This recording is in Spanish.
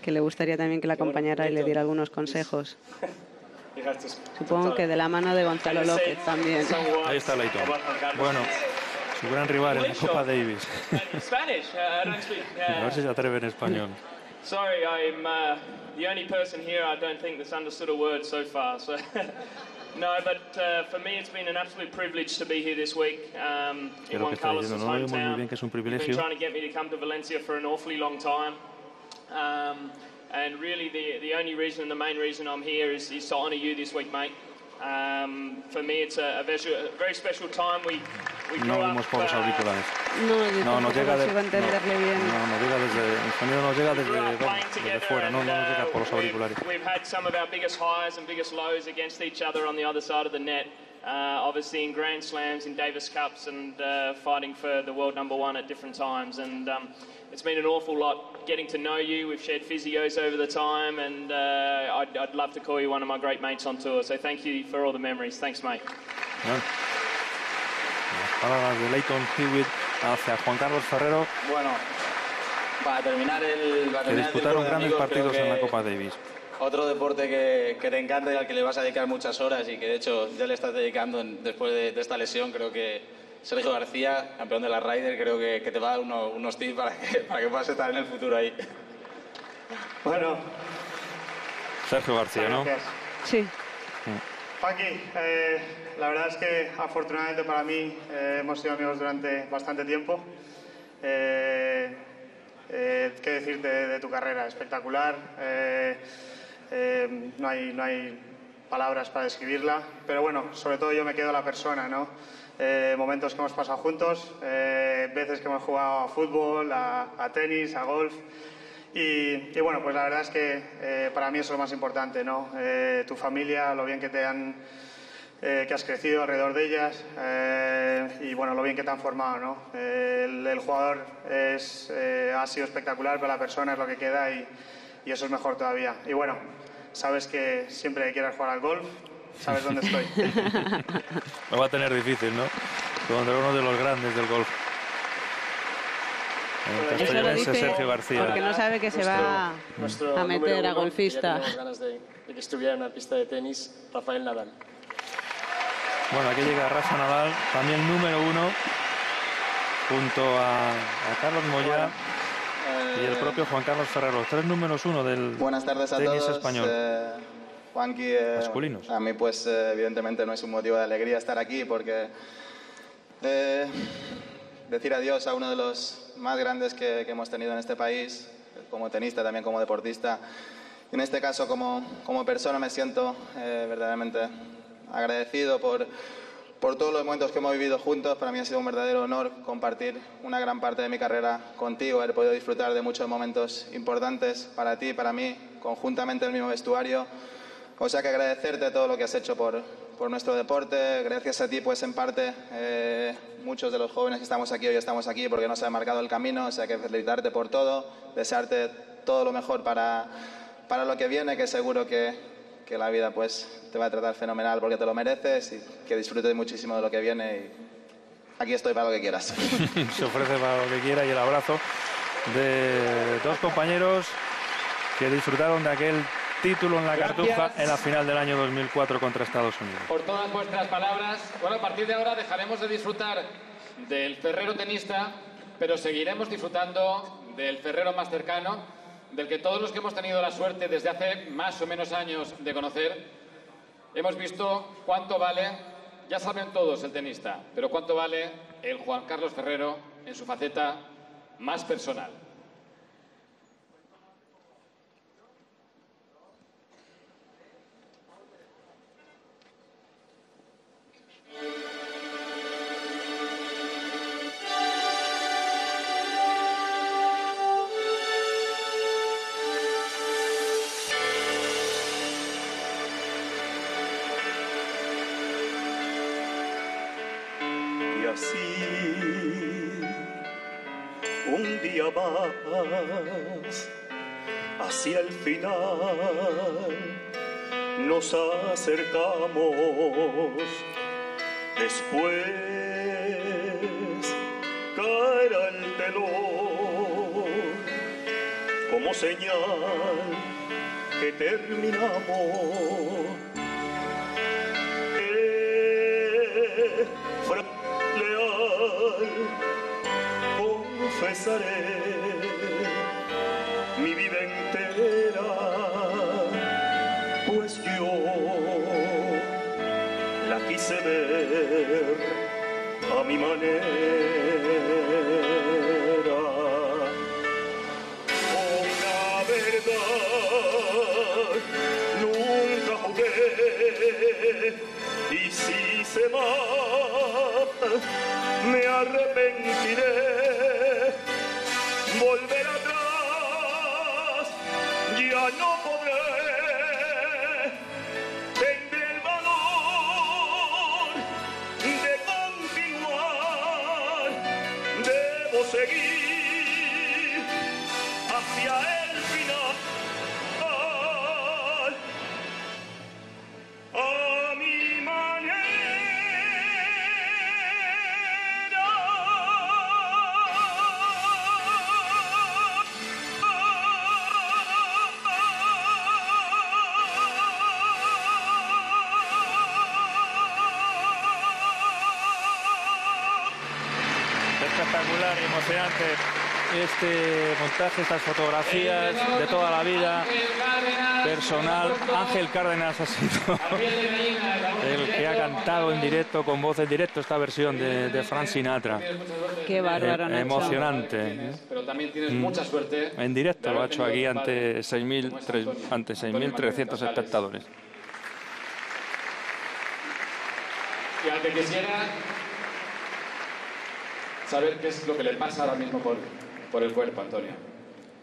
que le gustaría también que la acompañara y le diera algunos consejos. Supongo que de la mano de Gonzalo López también. Ahí está Leighton. Bueno, su gran rival en la Copa Davis. A ver si se atreve en español. Sorry, I'm the only person here I don't think that's understood a word so far. So no, but for me it's been an absolute privilege to be here this week in Juan Carlos's hometown. Bien que es un He's privilegio. been trying to get me to come to Valencia for an awfully long time. And really the only reason and the main reason I'm here is to honour you this week, mate. For me it's a very special time. We No grew oímos up, por los auriculares. No, no llega consigo entenderle bien. No llega desde el sonido, nos llega desde fuera, no nos llega por los auriculares. We've had some of our biggest highs and biggest lows against each other on the other side of the net. Obviously in Grand Slams, in Davis Cups, and fighting for the world #1 at different times. And it's been an awful lot getting to know you. We've shared physios over the time, and I'd love to call you one of my great mates on tour. So thank you for all the memories. Thanks, mate. Bueno, las palabras de Lleyton Hewitt hacia Juan Carlos Ferrero. Bueno, para terminar que disputaron grandes partidos en la Copa Davis. Otro deporte que te encanta y al que le vas a dedicar muchas horas y que de hecho ya le estás dedicando después de esta lesión. Creo que Sergio García, campeón de la Ryder, creo que te va a dar unos tips para que puedas estar en el futuro ahí. Bueno. Sergio García, ¿no? Gracias. Sí. Juanqui, la verdad es que afortunadamente para mí hemos sido amigos durante bastante tiempo. ¿Qué decirte de tu carrera? Espectacular. No hay palabras para describirla, pero bueno, sobre todo yo me quedo la persona, ¿no? Momentos que hemos pasado juntos, veces que hemos jugado a fútbol, a tenis, a golf. Y bueno, pues la verdad es que para mí eso es lo más importante, ¿no? Tu familia, lo bien que que has crecido alrededor de ellas y bueno, lo bien que te han formado, ¿no? El jugador ha sido espectacular, pero la persona es lo que queda y eso es mejor todavía. Y bueno, sabes que siempre que quieras jugar al golf, sabes dónde estoy. Lo va a tener difícil, ¿no? Contra uno de los grandes del golf. Eso lo dice Sergio García. porque no sabe que se va a meter a golfista. Tenemos ganas de que estuviera en una pista de tenis Rafael Nadal. Bueno, aquí llega Rafa Nadal, también número 1, junto a Carlos Moyá y el propio Juan Carlos Ferrero. 3 números 1 del Buenas tardes a tenis todos. español. Juanqui, Masculinos. a mí pues evidentemente no es un motivo de alegría estar aquí porque decir adiós a uno de los más grandes que hemos tenido en este país, como tenista, también como deportista. Y en este caso como persona me siento verdaderamente agradecido por todos los momentos que hemos vivido juntos. Para mí ha sido un verdadero honor compartir una gran parte de mi carrera contigo, haber podido disfrutar de muchos momentos importantes para ti, para mí, conjuntamente en el mismo vestuario. O sea que agradecerte todo lo que has hecho por nuestro deporte. Gracias a ti, pues en parte, muchos de los jóvenes que estamos aquí hoy estamos aquí porque nos ha marcado el camino. O sea que felicitarte por todo, desearte todo lo mejor para lo que viene, que seguro que la vida pues te va a tratar fenomenal porque te lo mereces y que disfrutes muchísimo de lo que viene y aquí estoy para lo que quieras. Se ofrece para lo que quiera y el abrazo de dos compañeros que disfrutaron de aquel título en la Cartuja en la final del año 2004 contra Estados Unidos. Por todas vuestras palabras. Bueno, a partir de ahora dejaremos de disfrutar del Ferrero tenista, pero seguiremos disfrutando del Ferrero más cercano, del que todos los que hemos tenido la suerte desde hace más o menos años de conocer, hemos visto cuánto vale, ya saben todos el tenista, pero cuánto vale el Juan Carlos Ferrero en su faceta más personal. Un día más hacia el final nos acercamos, después caerá el telón como como señal que terminamos. Leal, confesaré mi vida entera, pues yo la quise ver a mi manera. Con la verdad nunca jugué, y si se va me arrepentiré. Volver atrás ya no podré. Tendré el valor de continuar. Debo seguir hacia el final. A mi manera. Espectacular y emocionante este montaje, estas fotografías de toda la vida personal. Ángel Cárdenas ha sido el que ha cantado en directo, con voz en directo, esta versión de Frank Sinatra. Qué bárbaro, Nacho. Emocionante. Pero también tienes mucha suerte. En directo lo ha hecho aquí ante 6.300 espectadores. Y aunque quisiera saber qué es lo que le pasa ahora mismo por el cuerpo, Antonio.